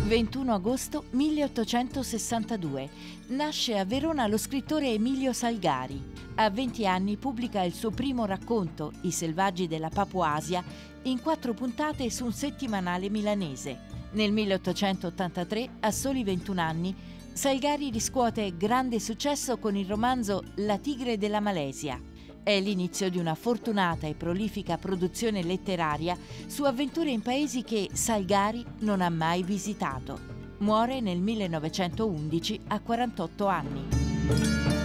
21 agosto 1862. Nasce a Verona lo scrittore Emilio Salgari. A 20 anni pubblica il suo primo racconto, I selvaggi della Papuasia, in 4 puntate su un settimanale milanese. Nel 1883, a soli 21 anni, Salgari riscuote grande successo con il romanzo La tigre della Malesia. È l'inizio di una fortunata e prolifica produzione letteraria su avventure in paesi che Salgari non ha mai visitato. Muore nel 1911 a 48 anni.